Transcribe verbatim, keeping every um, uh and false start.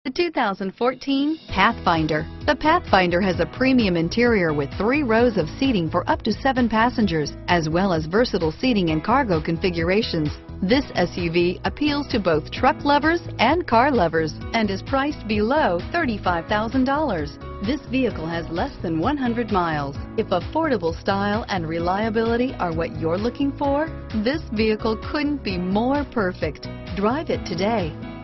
The two thousand fourteen Pathfinder. The Pathfinder has a premium interior with three rows of seating for up to seven passengers, as well as versatile seating and cargo configurations. This S U V appeals to both truck lovers and car lovers and is priced below thirty-five thousand dollars. This vehicle has less than one hundred miles. If affordable style and reliability are what you're looking for, this vehicle couldn't be more perfect. Drive it today.